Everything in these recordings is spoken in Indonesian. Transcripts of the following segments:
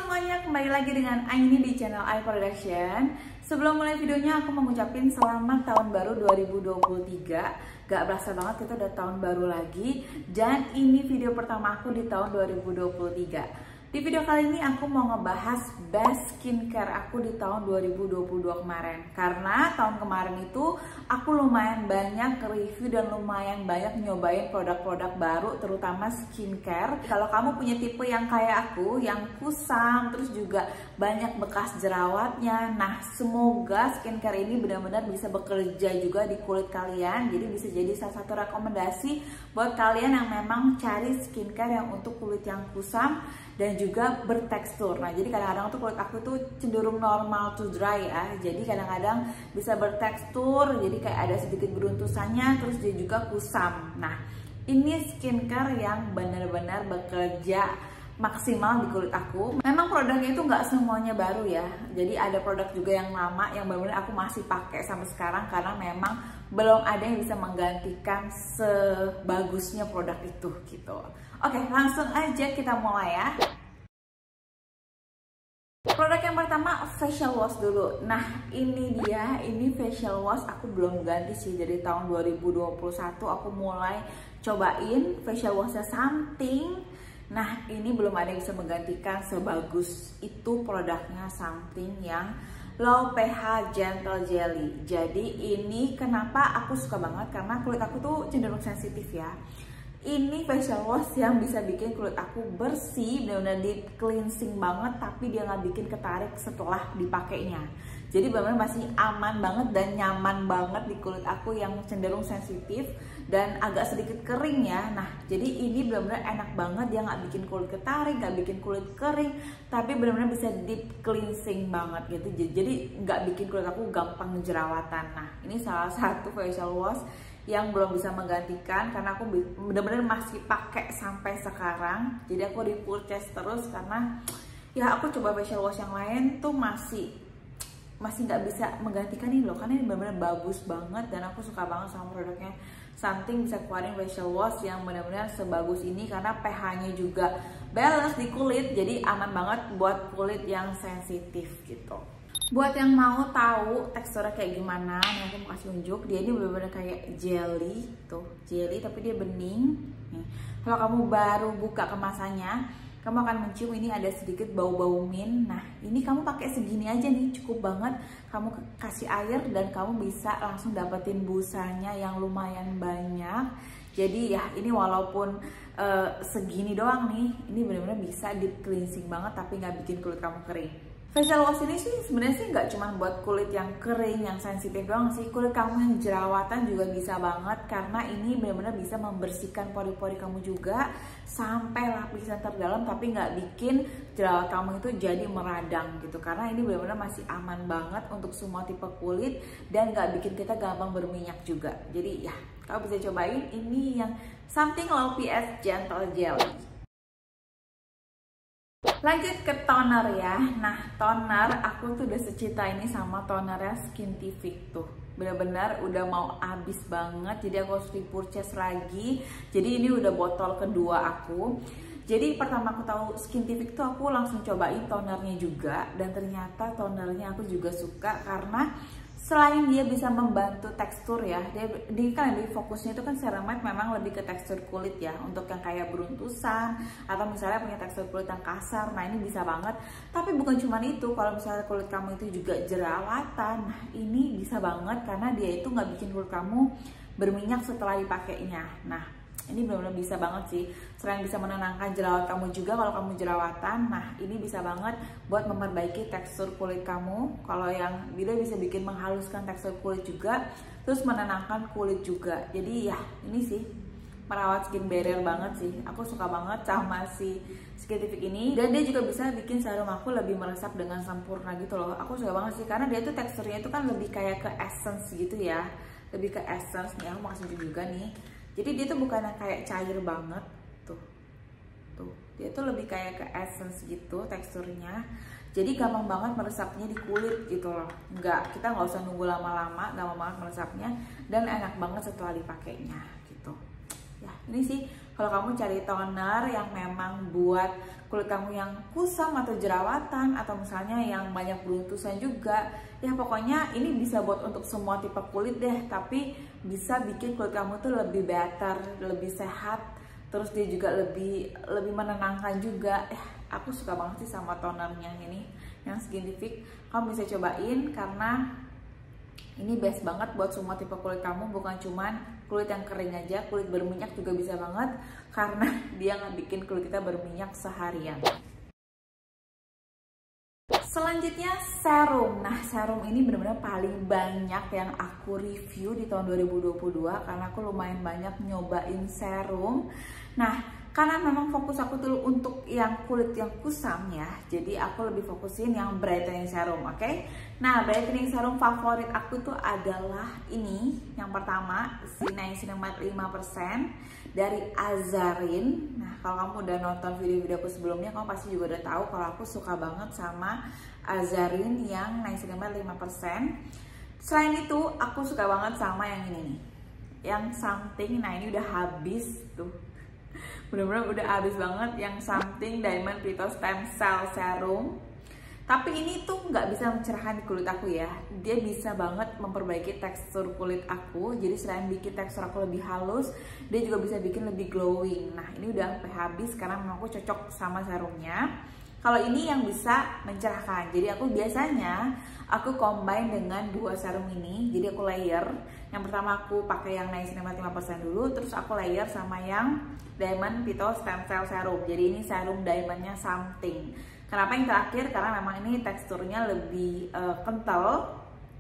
semuanya, kembali lagi dengan Aini di channel I Production. Sebelum mulai videonya aku mau ngucapin selamat tahun baru 2023. Gak berasa banget kita udah tahun baru lagi. Dan ini video pertama aku di tahun 2023. Di video kali ini aku mau ngebahas best skincare aku di tahun 2022 kemarin. Karena tahun kemarin itu aku lumayan banyak review dan lumayan banyak nyobain produk-produk baru, terutama skincare. Kalau kamu punya tipe yang kayak aku, yang kusam, terus juga banyak bekas jerawatnya. Nah, semoga skincare ini benar-benar bisa bekerja juga di kulit kalian. Jadi bisa jadi salah satu rekomendasi buat kalian yang memang cari skincare yang untuk kulit yang kusam dan juga bertekstur. Nah, jadi kadang-kadang tuh kulit aku tuh cenderung normal to dry ya. Jadi kadang-kadang bisa bertekstur, jadi kayak ada sedikit beruntusannya, terus dia juga kusam. Nah, ini skincare yang benar-benar bekerja maksimal di kulit aku. Memang produknya itu nggak semuanya baru ya. Jadi ada produk juga yang lama yang benar-benar aku masih pakai sampai sekarang karena memang belum ada yang bisa menggantikan sebagusnya produk itu gitu. Oke, langsung aja kita mulai ya. Produk yang pertama facial wash dulu. Nah, ini dia, ini facial wash aku belum ganti sih dari tahun 2021 aku mulai cobain facial washnya Something. Nah, ini belum ada yang bisa menggantikan sebagus itu produknya Something yang low pH gentle jelly. Jadi ini kenapa aku suka banget, karena kulit aku tuh cenderung sensitif ya. Ini facial wash yang bisa bikin kulit aku bersih, benar-benar deep cleansing banget, tapi dia nggak bikin ketarik setelah dipakainya. Jadi benar-benar masih aman banget dan nyaman banget di kulit aku yang cenderung sensitif dan agak sedikit kering ya. Nah, jadi ini benar-benar enak banget, dia nggak bikin kulit ketarik, nggak bikin kulit kering, tapi benar-benar bisa deep cleansing banget gitu. Jadi nggak bikin kulit aku gampang jerawatan. Nah, ini salah satu facial wash yang belum bisa menggantikan karena aku bener-bener masih pakai sampai sekarang. Jadi aku repurchase terus karena ya aku coba facial wash yang lain tuh masih nggak bisa menggantikan ini loh, karena ini bener-bener bagus banget dan aku suka banget sama produknya Something. Bisa keluarin facial wash yang benar-benar sebagus ini karena pH-nya juga balance di kulit, jadi aman banget buat kulit yang sensitif gitu. Buat yang mau tahu teksturnya kayak gimana, nih aku mau kasih unjuk. Dia ini bener-bener kayak jelly, tuh jelly tapi dia bening. Nih, kalau kamu baru buka kemasannya, kamu akan mencium ini ada sedikit bau-bau mint. Nah, ini kamu pakai segini aja nih, cukup banget. Kamu kasih air dan kamu bisa langsung dapetin busanya yang lumayan banyak. Jadi ya ini walaupun segini doang nih, ini bener-bener bisa deep cleansing banget tapi nggak bikin kulit kamu kering. Facial wash ini sih sebenarnya sih nggak cuma buat kulit yang kering, yang sensitif doang sih. Kulit kamu yang jerawatan juga bisa banget karena ini benar-benar bisa membersihkan pori-pori kamu juga sampai lapisan terdalam, tapi nggak bikin jerawat kamu itu jadi meradang gitu. Karena ini benar-benar masih aman banget untuk semua tipe kulit dan nggak bikin kita gampang berminyak juga. Jadi ya, kamu bisa cobain ini yang Something low pH gentle jelly. Lanjut ke toner ya. Nah, toner aku tuh udah secinta ini sama tonernya Skintific tuh. Bener-bener udah mau habis banget, jadi aku harus repurchase lagi. Jadi ini udah botol kedua aku. Jadi pertama aku tahu Skintific tuh aku langsung cobain tonernya juga, dan ternyata tonernya aku juga suka karena selain dia bisa membantu tekstur ya, dia kan lebih fokusnya itu kan ceramide memang lebih ke tekstur kulit ya, untuk yang kayak beruntusan atau misalnya punya tekstur kulit yang kasar. Nah, ini bisa banget. Tapi bukan cuma itu, kalau misalnya kulit kamu itu juga jerawatan, nah ini bisa banget karena dia itu nggak bikin kulit kamu berminyak setelah dipakainya. Nah, ini benar-benar bisa banget sih. Selain bisa menenangkan jerawat kamu juga kalau kamu jerawatan, nah ini bisa banget buat memperbaiki tekstur kulit kamu. Kalau yang dia bisa bikin menghaluskan tekstur kulit juga, terus menenangkan kulit juga. Jadi ya ini sih merawat skin barrier banget sih. Aku suka banget sama si Skintific ini, dan dia juga bisa bikin serum aku lebih meresap dengan sempurna gitu loh. Aku suka banget sih karena dia tuh teksturnya itu kan lebih kayak ke essence gitu ya, lebih ke essence nih. Aku mau kasih juga nih. Jadi dia tuh bukan yang kayak cair banget tuh, dia tuh lebih kayak ke essence gitu teksturnya. Jadi gampang banget meresapnya di kulit gitu loh. Kita nggak usah nunggu lama-lama, gampang banget meresapnya dan enak banget setelah dipakainya gitu. Ya, ini sih kalau kamu cari toner yang memang buat kulit kamu yang kusam atau jerawatan, atau misalnya yang banyak beruntusan juga, ya pokoknya ini bisa buat untuk semua tipe kulit deh, tapi bisa bikin kulit kamu tuh lebih better, lebih sehat, terus dia juga lebih menenangkan juga. Aku suka banget sih sama tonernya ini yang Skintific. Kamu bisa cobain karena ini best banget buat semua tipe kulit kamu, bukan cuman kulit yang kering aja, kulit berminyak juga bisa banget karena dia nggak bikin kulit kita berminyak seharian. Selanjutnya serum. Nah, serum ini benar-benar paling banyak yang aku review di tahun 2022 karena aku lumayan banyak nyobain serum. Nah, karena memang fokus aku tuh untuk yang kulit yang kusam ya, jadi aku lebih fokusin yang brightening serum, oke? Nah, brightening serum favorit aku tuh adalah ini. Yang pertama, si Niacinamide 5% dari Azarin. Nah, kalau kamu udah nonton video-video aku sebelumnya, kamu pasti juga udah tahu kalau aku suka banget sama Azarin yang Niacinamide 5%. Selain itu, aku suka banget sama yang ini nih, yang Something. Nah, ini udah habis tuh, bener-bener udah habis banget, yang Something Diamond Phyto Stem Cell Serum. Tapi ini tuh nggak bisa mencerahkan di kulit aku ya, dia bisa banget memperbaiki tekstur kulit aku. Jadi selain bikin tekstur aku lebih halus, dia juga bisa bikin lebih glowing. Nah, ini udah sampai habis karena memang aku cocok sama serumnya. Kalau ini yang bisa mencerahkan, jadi aku biasanya aku combine dengan dua serum ini. Jadi aku layer. Yang pertama aku pakai yang Niacinamide 5% dulu, terus aku layer sama yang Diamond Phyto Stem Cell Serum. Jadi ini serum diamondnya Something. Kenapa yang terakhir? Karena memang ini teksturnya lebih kental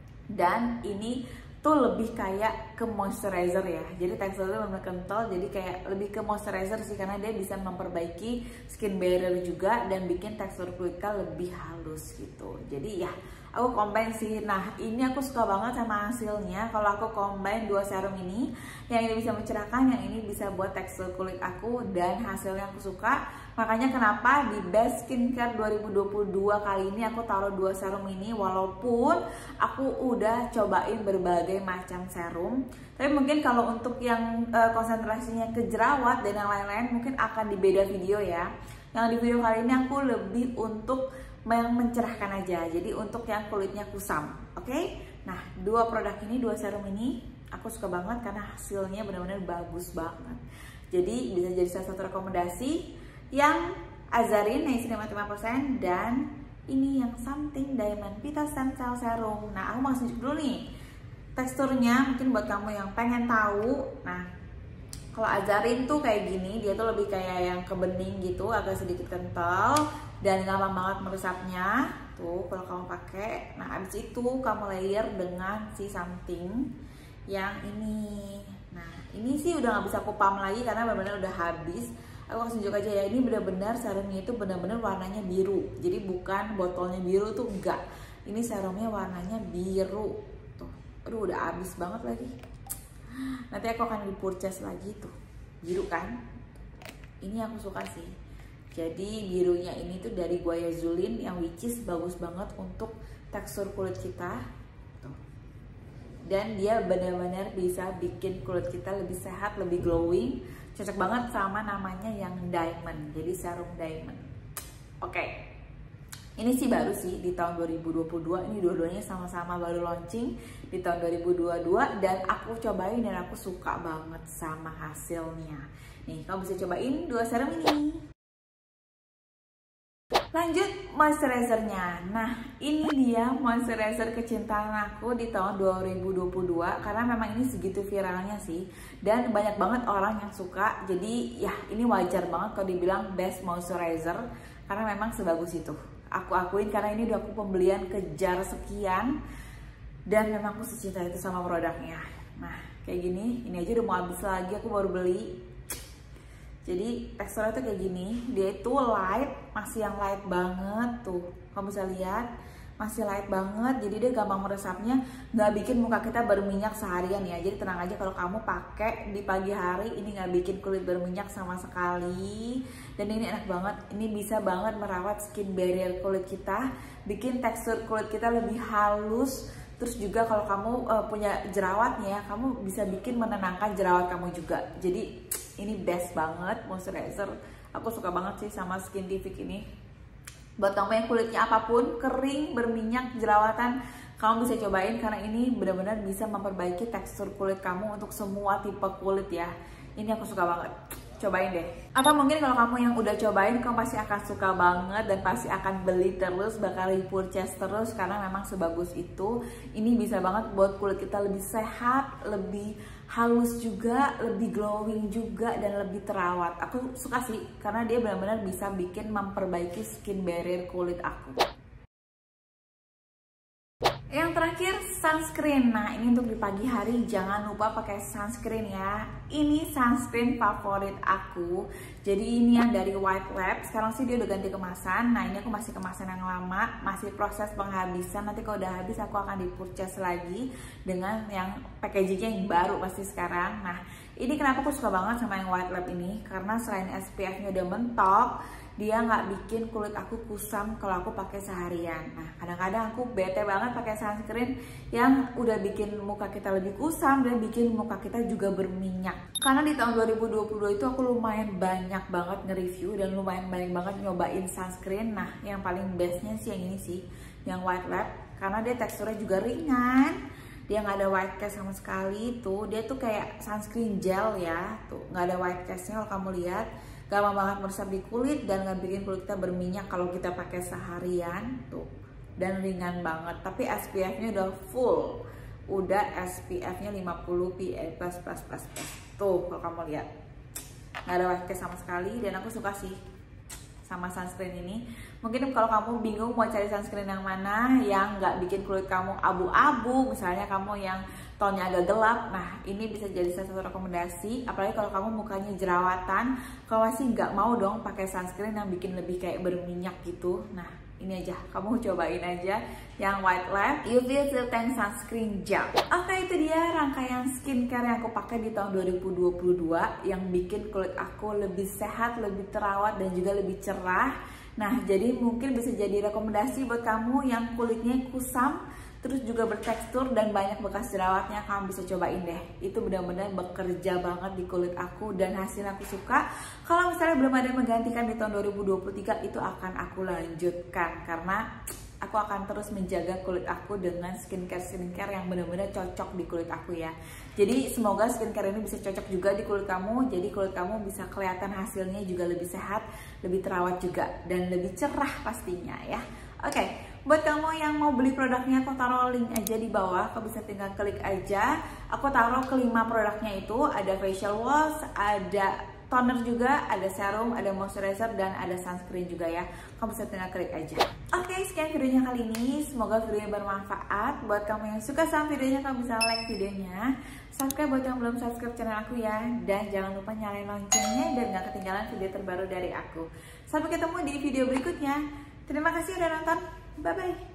dan ini tuh lebih kayak ke moisturizer ya. Jadi teksturnya lebih kental, jadi kayak lebih ke moisturizer sih, karena dia bisa memperbaiki skin barrier juga dan bikin tekstur kulit kita lebih halus gitu. Jadi ya aku combine sih. Nah, ini aku suka banget sama hasilnya. Kalau aku combine dua serum ini, yang ini bisa mencerahkan, yang ini bisa buat tekstur kulit aku, dan hasilnya aku suka. Makanya kenapa di Best Skincare 2022 kali ini aku taruh dua serum ini, walaupun aku udah cobain berbagai macam serum. Tapi mungkin kalau untuk yang konsentrasinya ke jerawat dan yang lain-lain mungkin akan di beda video ya. Yang di video kali ini aku lebih untuk yang mencerahkan aja, jadi untuk yang kulitnya kusam, oke? Nah, dua produk ini, dua serum ini aku suka banget karena hasilnya benar-benar bagus banget. Jadi bisa jadi salah satu rekomendasi yang Azarin Niacinamide 5% dan ini yang Something Diamond Phyto Stem Cell Serum. Nah, aku mau tunjuk dulu nih teksturnya, mungkin buat kamu yang pengen tahu. Nah, kalau Azarin tuh kayak gini, dia tuh lebih kayak yang ke bening gitu, agak sedikit kental dan gampang banget meresapnya. Tuh kalau kamu pakai. Nah, abis itu kamu layer dengan si Something yang ini. Nah, ini sih udah nggak bisa aku pump lagi karena benar-benar udah habis. Aku kasih tunjuk aja ya, ini benar-benar serumnya itu benar-benar warnanya biru. Jadi bukan botolnya biru tuh, enggak. Ini serumnya warnanya biru. Tuh, aduh udah habis banget lagi. Nanti aku akan di-purchase lagi tuh. Biru kan? Ini aku suka sih. Jadi birunya ini tuh dari Guaiazulin yang which is bagus banget untuk tekstur kulit kita. Tuh. Dan dia benar-benar bisa bikin kulit kita lebih sehat, lebih glowing. Cocok banget sama namanya yang Diamond. Jadi serum Diamond. Oke. Ini sih baru sih di tahun 2022. Ini dua-duanya sama-sama baru launching di tahun 2022 dan aku cobain dan aku suka banget sama hasilnya. Nih, kamu bisa cobain dua serum ini. Lanjut moisturizernya. Nah, ini dia moisturizer kecintaan aku di tahun 2022 karena memang ini segitu viralnya sih dan banyak banget orang yang suka. Jadi ya ini wajar banget kalau dibilang best moisturizer karena memang sebagus itu. Aku akuin karena ini udah aku pembelian kejar sekian dan memang aku secinta itu sama produknya. Nah, kayak gini, ini aja udah mau habis lagi, aku baru beli. Jadi teksturnya tuh kayak gini, dia itu light, masih yang light banget tuh. Kamu bisa lihat, masih light banget. Jadi dia gampang meresapnya, nggak bikin muka kita berminyak seharian ya. Jadi tenang aja kalau kamu pakai di pagi hari, ini nggak bikin kulit berminyak sama sekali. Dan ini enak banget, ini bisa banget merawat skin barrier kulit kita, bikin tekstur kulit kita lebih halus. Terus juga kalau kamu punya jerawatnya, kamu bisa bikin menenangkan jerawat kamu juga. Jadi Ini best banget moisturizer. Aku suka banget sih sama Skintific ini. Buat kamu yang kulitnya apapun, kering, berminyak, jerawatan, kamu bisa cobain karena ini benar-benar bisa memperbaiki tekstur kulit kamu untuk semua tipe kulit ya. Ini aku suka banget. Cobain deh. Atau mungkin kalau kamu yang udah cobain, kamu pasti akan suka banget dan pasti akan beli terus, bakal repurchase terus karena memang sebagus itu. Ini bisa banget buat kulit kita lebih sehat, lebih halus juga, lebih glowing juga, dan lebih terawat. Aku suka sih karena dia benar-benar bisa bikin memperbaiki skin barrier kulit aku. Yang terakhir, sunscreen. Nah, ini untuk di pagi hari jangan lupa pakai sunscreen ya. Ini sunscreen favorit aku. Jadi ini yang dari White Lab. Sekarang sih dia udah ganti kemasan. Nah, ini aku masih kemasan yang lama, masih proses penghabisan. Nanti kalau udah habis aku akan di-purchase lagi dengan yang packagingnya yang baru pasti sekarang. Nah, ini kenapa aku suka banget sama yang White Lab ini? Karena selain SPF-nya udah mentok, dia nggak bikin kulit aku kusam kalau aku pakai seharian. Nah, kadang-kadang aku bete banget pakai sunscreen yang udah bikin muka kita lebih kusam dan bikin muka kita juga berminyak. Karena di tahun 2022 itu aku lumayan banyak banget nge-review dan lumayan banyak banget nyobain sunscreen. Nah, yang paling bestnya sih yang ini sih, yang White Lab, karena dia teksturnya juga ringan. Dia nggak ada white cast sama sekali tuh. Dia tuh kayak sunscreen gel ya, tuh nggak ada white castnya kalau kamu lihat. Gampang banget meresap di kulit dan nggak bikin kulit kita berminyak kalau kita pakai seharian tuh, dan ringan banget. Tapi SPF-nya udah full, udah SPF-nya 50 PA++++. Tuh kalau kamu lihat nggak ada white cast sama sekali dan aku suka sih sama sunscreen ini. Mungkin kalau kamu bingung mau cari sunscreen yang mana yang nggak bikin kulit kamu abu-abu, misalnya kamu yang tonnya agak gelap, nah ini bisa jadi salah satu rekomendasi. Apalagi kalau kamu mukanya jerawatan, kalau masih nggak mau dong pakai sunscreen yang bikin lebih kayak berminyak gitu. Nah ini aja, kamu cobain aja yang White Lab UV Silk Tank Sunscreen Gel. Oke, itu dia rangkaian skincare yang aku pakai di tahun 2022 yang bikin kulit aku lebih sehat, lebih terawat, dan juga lebih cerah. Nah, jadi mungkin bisa jadi rekomendasi buat kamu yang kulitnya kusam, terus juga bertekstur dan banyak bekas jerawatnya. Kamu bisa cobain deh. Itu benar-benar bekerja banget di kulit aku dan hasil aku suka. Kalau misalnya belum ada yang menggantikan di tahun 2023, itu akan aku lanjutkan karena aku akan terus menjaga kulit aku dengan skincare yang benar-benar cocok di kulit aku ya. Jadi semoga skincare ini bisa cocok juga di kulit kamu. Jadi kulit kamu bisa kelihatan hasilnya juga lebih sehat, lebih terawat juga, dan lebih cerah pastinya ya. Oke, buat kamu yang mau beli produknya, aku taruh link aja di bawah. Kau bisa tinggal klik aja. Aku taruh kelima produknya itu, ada facial wash, ada toner juga, ada serum, ada moisturizer, dan ada sunscreen juga ya. Kamu bisa tinggal klik aja. Oke, sekian videonya kali ini. Semoga videonya bermanfaat. Buat kamu yang suka sama videonya, kamu bisa like videonya. Subscribe buat yang belum subscribe channel aku ya. Dan jangan lupa nyalain loncengnya dan gak ketinggalan video terbaru dari aku. Sampai ketemu di video berikutnya. Terima kasih udah nonton. Bye-bye.